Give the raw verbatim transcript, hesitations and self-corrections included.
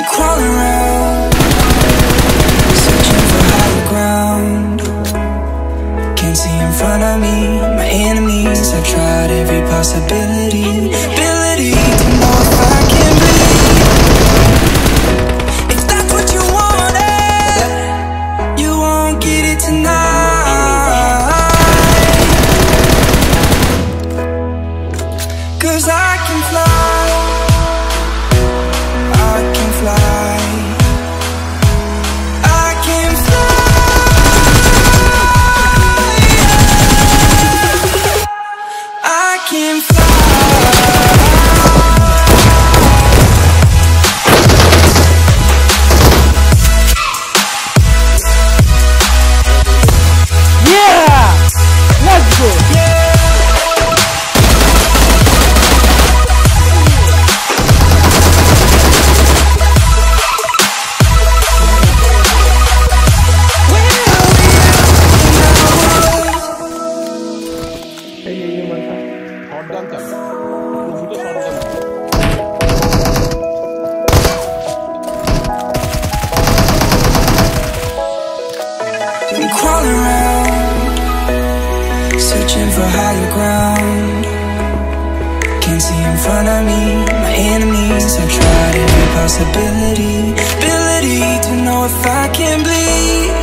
been crawling around, searching for higher ground. Can't see in front of me, my enemies. I've tried every possibility, ability to know if I can bleed. If that's what you wanted, you won't get it tonight. 'Cause I can fly, I can fly, I can fly, I can fly. Yeah! Let's go! Been crawling around, searching for higher ground. Can't see in front of me, my enemies. I've tried every possibility, ability to know if I can bleed.